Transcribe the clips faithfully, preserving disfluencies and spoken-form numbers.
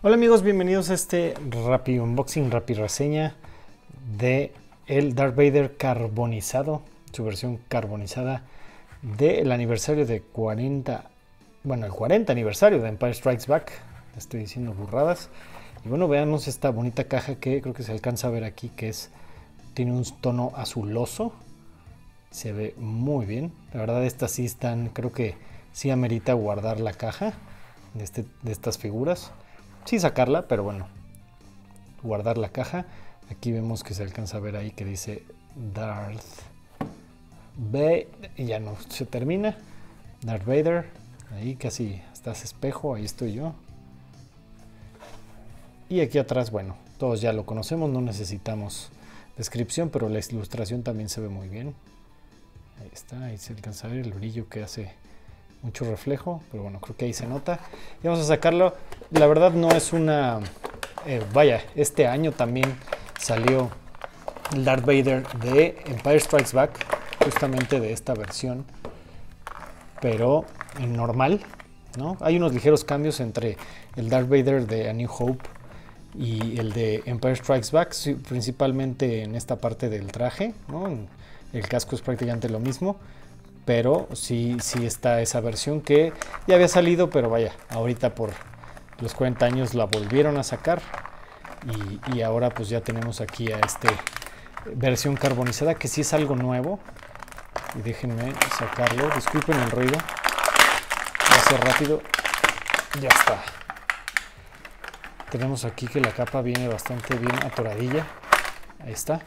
Hola amigos, bienvenidos a este rápido unboxing, rápido reseña de el Darth Vader carbonizado, su versión carbonizada del aniversario de cuarenta, bueno, el cuarenta aniversario de Empire Strikes Back. Estoy diciendo burradas. Y bueno, veamos esta bonita caja que creo que se alcanza a ver aquí, que es tiene un tono azuloso. Se ve muy bien. La verdad, estas sí están, creo que sí amerita guardar la caja de, este, de estas figuras. Sí sacarla, pero bueno, guardar la caja. Aquí vemos que se alcanza a ver ahí que dice Darth Vader, y ya no se termina. Darth Vader, ahí casi hasta ese espejo, ahí estoy yo. Y aquí atrás, bueno, todos ya lo conocemos, no necesitamos descripción, pero la ilustración también se ve muy bien. Ahí está, ahí se alcanza a ver el brillo que hace mucho reflejo, pero bueno, creo que ahí se nota. Y vamos a sacarlo. La verdad no es una... Eh, vaya, este año también salió el Darth Vader de Empire Strikes Back, justamente de esta versión, pero en normal, ¿no? Hay unos ligeros cambios entre el Darth Vader de A New Hope y el de Empire Strikes Back, principalmente en esta parte del traje, ¿no? El casco es prácticamente lo mismo, pero sí, sí está esa versión que ya había salido, pero vaya, ahorita por los cuarenta años la volvieron a sacar y, y ahora pues ya tenemos aquí a esta versión carbonizada que sí es algo nuevo. Y déjenme sacarlo, disculpen el ruido, va a ser rápido, ya está. Tenemos aquí que la capa viene bastante bien atoradilla, ahí está.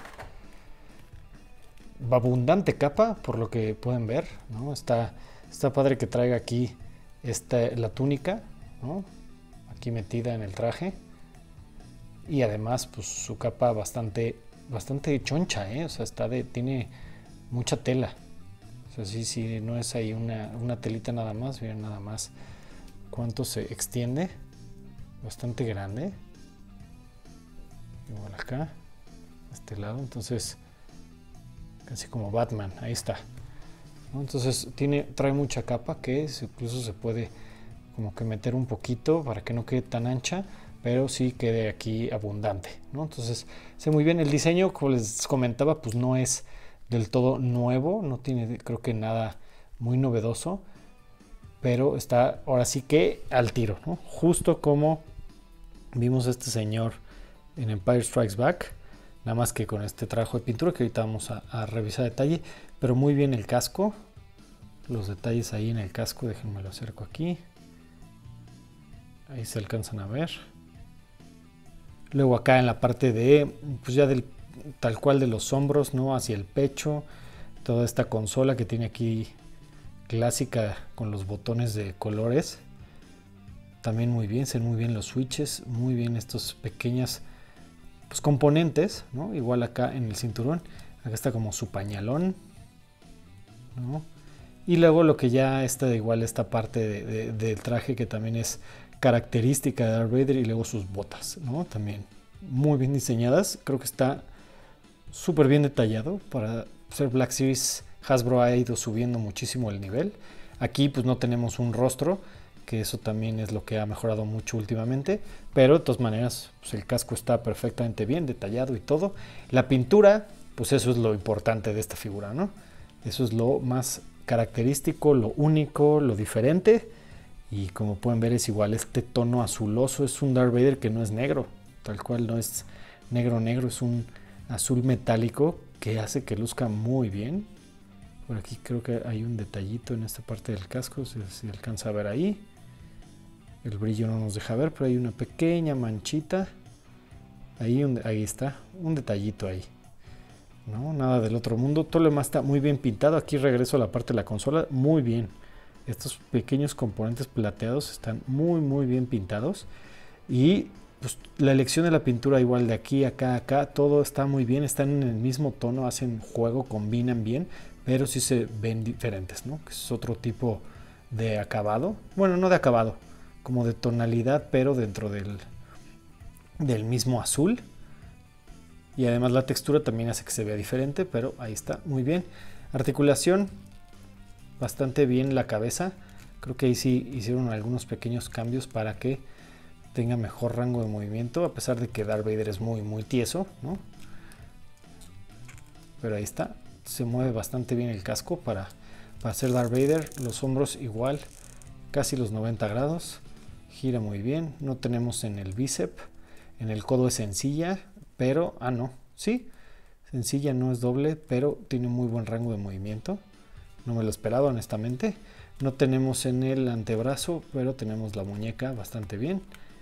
Abundante capa, por lo que pueden ver, ¿no? Está, está padre que traiga aquí esta, la túnica, ¿no? Aquí metida en el traje. Y además, pues su capa bastante, bastante choncha, ¿eh? O sea, está de, tiene mucha tela. O sea, sí, sí, no es ahí una, una telita nada más. Miren nada más cuánto se extiende. Bastante grande. Igual acá, a este lado. Entonces, casi como Batman, ahí está, ¿no? Entonces tiene, trae mucha capa que incluso se puede como que meter un poquito para que no quede tan ancha, pero sí quede aquí abundante, ¿no? Entonces sé muy bien. El diseño, como les comentaba, pues no es del todo nuevo, no tiene creo que nada muy novedoso, pero está ahora sí que al tiro, ¿no? Justo como vimos a este señor en Empire Strikes Back. Nada más que con este trabajo de pintura que ahorita vamos a, a revisar detalle. Pero muy bien el casco. Los detalles ahí en el casco. Déjenme lo acerco aquí. Ahí se alcanzan a ver. Luego acá en la parte de... Pues ya del tal cual de los hombros, ¿no? Hacia el pecho. Toda esta consola que tiene aquí clásica con los botones de colores. También muy bien. Se ven muy bien los switches. Muy bien estos pequeñas... pues componentes, ¿no? Igual acá en el cinturón, acá está como su pañalón, ¿no? Y luego lo que ya está de igual esta parte de, de, del traje que también es característica de Darth Vader, y luego sus botas, ¿no? También muy bien diseñadas. Creo que está súper bien detallado para ser Black Series. Hasbro ha ido subiendo muchísimo el nivel. Aquí pues no tenemos un rostro, que eso también es lo que ha mejorado mucho últimamente, pero de todas maneras pues el casco está perfectamente bien detallado y todo. La pintura, pues eso es lo importante de esta figura, ¿no? Eso es lo más característico, lo único, lo diferente. Y como pueden ver es igual, este tono azuloso es un Darth Vader que no es negro, tal cual no es negro negro, es un azul metálico que hace que luzca muy bien. Por aquí creo que hay un detallito en esta parte del casco, si se alcanza a ver ahí. El brillo no nos deja ver, pero hay una pequeña manchita. Ahí, un, ahí está, un detallito ahí. No, nada del otro mundo. Todo lo demás está muy bien pintado. Aquí regreso a la parte de la consola. Muy bien. Estos pequeños componentes plateados están muy, muy bien pintados. Y pues, la elección de la pintura igual de aquí, acá, acá. Todo está muy bien. Están en el mismo tono, hacen juego, combinan bien. Pero sí se ven diferentes, ¿no? Que es otro tipo de acabado. Bueno, no de acabado, como de tonalidad, pero dentro del, del mismo azul. Y además la textura también hace que se vea diferente, pero ahí está, muy bien. Articulación, bastante bien la cabeza. Creo que ahí sí hicieron algunos pequeños cambios para que tenga mejor rango de movimiento, a pesar de que Darth Vader es muy muy tieso, ¿no? Pero ahí está, se mueve bastante bien el casco para, para ser Darth Vader. Los hombros igual, casi los noventa grados, gira muy bien. No tenemos en el bíceps, en el codo es sencilla, pero, ah no, sí, sencilla, no es doble, pero tiene muy buen rango de movimiento. No me lo esperaba, honestamente. No tenemos en el antebrazo, pero tenemos la muñeca bastante bien.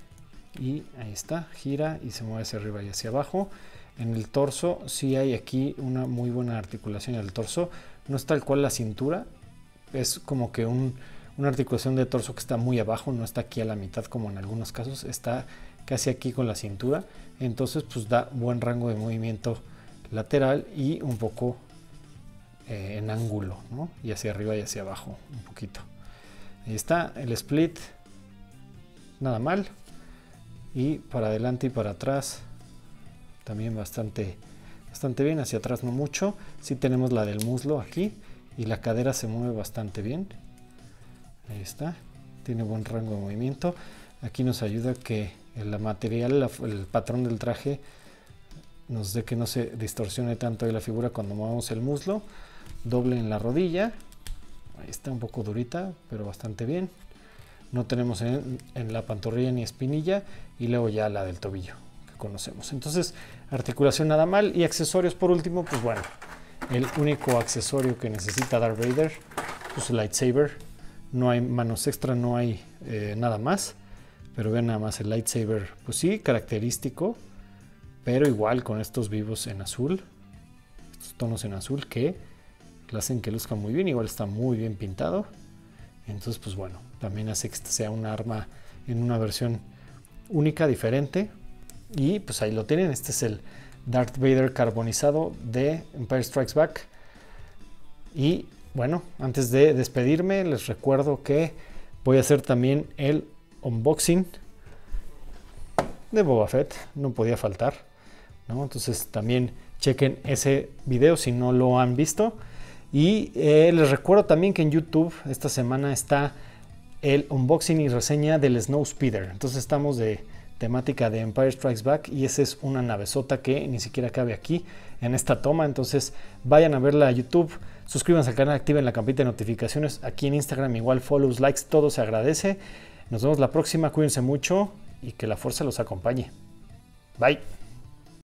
Y ahí está, gira y se mueve hacia arriba y hacia abajo. En el torso sí hay aquí una muy buena articulación en el torso. No es tal cual la cintura, es como que un, una articulación de torso que está muy abajo, no está aquí a la mitad como en algunos casos, está casi aquí con la cintura. Entonces pues da buen rango de movimiento lateral y un poco eh, en ángulo, ¿no? Y hacia arriba y hacia abajo un poquito. Ahí está el split, nada mal. Y para adelante y para atrás también bastante, bastante bien. Hacia atrás no mucho. Sí tenemos la del muslo aquí y la cadera se mueve bastante bien. Ahí está, tiene buen rango de movimiento. Aquí nos ayuda que el material, la, el patrón del traje nos dé que no se distorsione tanto de la figura cuando movamos el muslo. Doble en la rodilla, ahí está un poco durita, pero bastante bien. No tenemos en, en la pantorrilla ni espinilla, y luego ya la del tobillo que conocemos. Entonces, articulación nada mal. Y accesorios por último, pues bueno, el único accesorio que necesita Darth Vader, pues el lightsaber. No hay manos extra, no hay eh, nada más, pero vean nada más el lightsaber, pues sí, característico, pero igual con estos vivos en azul, estos tonos en azul que le hacen que luzca muy bien. Igual está muy bien pintado. Entonces pues bueno, también hace que este sea un arma en una versión única, diferente. Y pues ahí lo tienen. Este es el Darth Vader carbonizado de Empire Strikes Back. Y bueno, antes de despedirme les recuerdo que voy a hacer también el unboxing de Boba Fett, no podía faltar, ¿no? Entonces también chequen ese video si no lo han visto. Y eh, les recuerdo también que en YouTube esta semana está el unboxing y reseña del Snowspeeder. Entonces estamos de temática de Empire Strikes Back y esa es una navezota que ni siquiera cabe aquí en esta toma. Entonces vayan a verla a YouTube, suscríbanse al canal, activen la campanita de notificaciones. Aquí en Instagram igual, follows, likes, todo se agradece. Nos vemos la próxima, cuídense mucho y que la fuerza los acompañe. Bye.